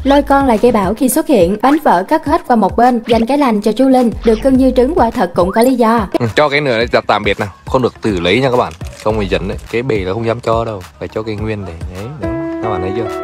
Lôi con là gây bảo khi xuất hiện, bánh vỡ cất hết qua một bên, dành cái lành cho chú Linh, được cưng như trứng quả thật cũng có lý do. Cho cái nửa đấy tạm biệt nào, không được tự lấy nha các bạn, không phải dẫn đấy, cái bể là không dám cho đâu, phải cho cái nguyên để đấy, các bạn thấy chưa?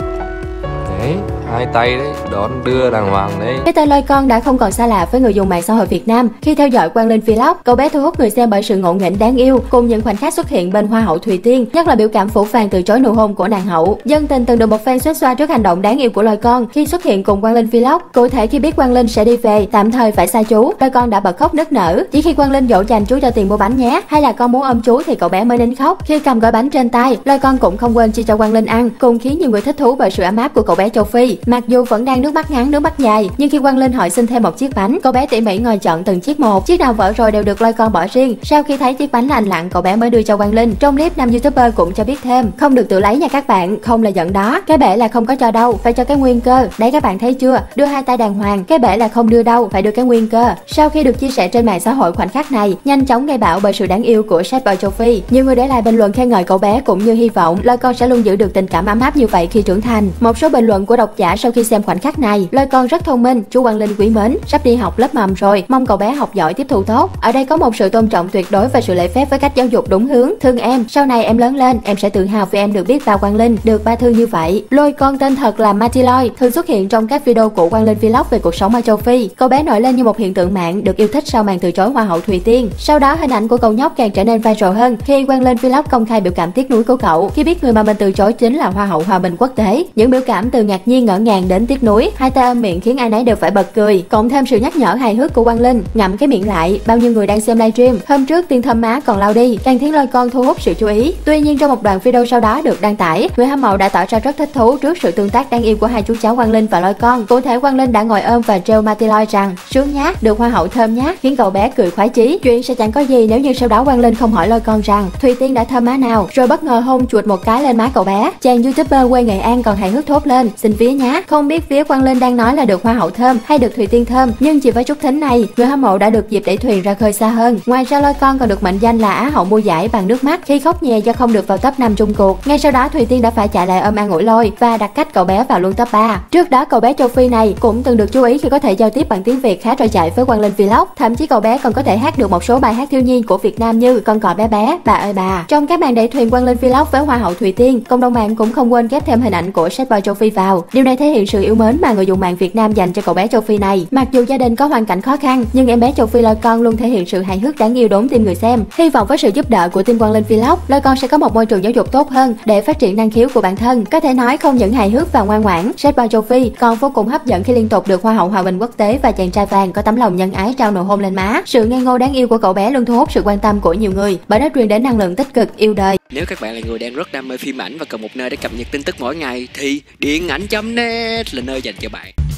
Đấy, hai tay đấy, đón đưa đàng hoàng đấy. Cái tên Lôi Con đã không còn xa lạ với người dùng mạng xã hội Việt Nam. Khi theo dõi Quang Linh Vlog, cậu bé thu hút người xem bởi sự ngộ nghĩnh đáng yêu cùng những khoảnh khắc xuất hiện bên Hoa hậu Thùy Tiên, nhất là biểu cảm phũ phàng từ chối nụ hôn của nàng hậu. Dân tình từng được một fan xuết xoa trước hành động đáng yêu của Lôi Con khi xuất hiện cùng Quang Linh Vlog. Cụ thể khi biết Quang Linh sẽ đi về, tạm thời phải xa chú, Lôi Con đã bật khóc nức nở. Chỉ khi Quang Linh dỗ dành chú cho tiền mua bánh nhé, hay là con muốn ôm chú thì cậu bé mới nín khóc. Khi cầm gói bánh trên tay, Lôi Con cũng không quên chia cho Quang Linh ăn, cùng khiến nhiều người thích thú bởi sự ấm áp của cậu bé châu Phi. Mặc dù vẫn đang nước mắt ngắn nước mắt dài, nhưng khi Quang Linh hỏi xin thêm một chiếc bánh, cậu bé tỉ mỉ ngồi chọn từng chiếc một, chiếc nào vỡ rồi đều được Lôi Con bỏ riêng. Sau khi thấy chiếc bánh lành lặn, cậu bé mới đưa cho Quang Linh. Trong clip, nam youtuber cũng cho biết thêm, không được tự lấy nha các bạn, không là giận đó, cái bể là không có cho đâu, phải cho cái nguyên cơ. Đấy các bạn thấy chưa, đưa hai tay đàng hoàng, cái bể là không đưa đâu, phải đưa cái nguyên cơ. Sau khi được chia sẻ trên mạng xã hội, khoảnh khắc này nhanh chóng gây bão bởi sự đáng yêu của sad boy châu Phi. Nhiều người để lại bình luận khen ngợi cậu bé cũng như hy vọng Lôi Con sẽ luôn giữ được tình cảm ấm áp như vậy khi trưởng thành. Một số bình luận của độc giả sau khi xem khoảnh khắc này: Lôi Con rất thông minh, chú Quang Linh quý mến, sắp đi học lớp mầm rồi, mong cậu bé học giỏi tiếp thu tốt. Ở đây có một sự tôn trọng tuyệt đối và sự lễ phép với cách giáo dục đúng hướng. Thương em, sau này em lớn lên, em sẽ tự hào vì em được biết bao Quang Linh, được ba thương như vậy. Lôi Con tên thật là Matiloy, thường xuất hiện trong các video của Quang Linh Vlog về cuộc sống ở châu Phi. Cậu bé nổi lên như một hiện tượng mạng, được yêu thích sau màn từ chối Hoa hậu Thùy Tiên. Sau đó hình ảnh của cậu nhóc càng trở nên viral hơn khi Quang Linh Vlog công khai biểu cảm tiếc nuối của cậu khi biết người mà mình từ chối chính là Hoa hậu Hòa bình quốc tế. Những biểu cảm từ ngạc nhiên ngỡ ngàng đến tiếc nuối, hai tay ôm miệng khiến ai nấy đều phải bật cười, cộng thêm sự nhắc nhở hài hước của Quang Linh. Ngậm cái miệng lại, bao nhiêu người đang xem livestream hôm trước tiên thơm má còn lau đi, càng khiến Lôi Con thu hút sự chú ý. Tuy nhiên trong một đoạn video sau đó được đăng tải, người hâm mộ đã tỏ ra rất thích thú trước sự tương tác đáng yêu của hai chú cháu Quang Linh và Lôi Con. Cụ thể Quang Linh đã ngồi ôm và trêu Matiloy rằng sướng nhát, được Hoa hậu thơm nhát, khiến cậu bé cười khoái chí. Chuyện sẽ chẳng có gì nếu như sau đó Quang Linh không hỏi Lôi Con rằng Thùy Tiên đã thơm má nào, rồi bất ngờ hôn chuột một cái lên má cậu bé. Chàng youtuber quê Nghệ An còn hài hước thốt lên xin vía nhá. Không biết phía Quang Linh đang nói là được Hoa hậu thơm hay được Thùy Tiên thơm, nhưng chỉ với chút thính này, người hâm mộ đã được dịp đẩy thuyền ra khơi xa hơn. Ngoài ra Lôi Con còn được mệnh danh là Á hậu mua giải bằng nước mắt khi khóc nhè do không được vào top 5 chung cuộc. Ngay sau đó Thùy Tiên đã phải chạy lại ôm an ủi Lôi và đặt cách cậu bé vào luôn top 3. Trước đó cậu bé châu Phi này cũng từng được chú ý khi có thể giao tiếp bằng tiếng Việt khá trôi chảy với Quang Linh Vlog. Thậm chí cậu bé còn có thể hát được một số bài hát thiếu nhi của Việt Nam như Con cò bé bé, Bà ơi bà. Trong các màn đẩy thuyền Quang Linh Vlog với Hoa hậu Thùy Tiên, cộng đồng mạng cũng không quên ghép thêm hình ảnh của sad boy châu Phi vào. Điều này thể hiện sự yêu mến mà người dùng mạng Việt Nam dành cho cậu bé châu Phi này. Mặc dù gia đình có hoàn cảnh khó khăn, nhưng em bé châu Phi Lôi Con luôn thể hiện sự hài hước đáng yêu đốn tim người xem. Hy vọng với sự giúp đỡ của team Quang Linh Vlog, Lôi Con sẽ có một môi trường giáo dục tốt hơn để phát triển năng khiếu của bản thân. Có thể nói không những hài hước và ngoan ngoãn, sad boy châu Phi còn vô cùng hấp dẫn khi liên tục được Hoa hậu Hòa bình quốc tế và chàng trai vàng có tấm lòng nhân ái trao nụ hôn lên má. Sự ngây ngô đáng yêu của cậu bé luôn thu hút sự quan tâm của nhiều người bởi nó truyền đến năng lượng tích cực yêu đời. Nếu các bạn là người đang rất đam mê phim ảnh và cần một nơi để cập nhật tin tức mỗi ngày thì điện ảnh.net là nơi dành cho bạn.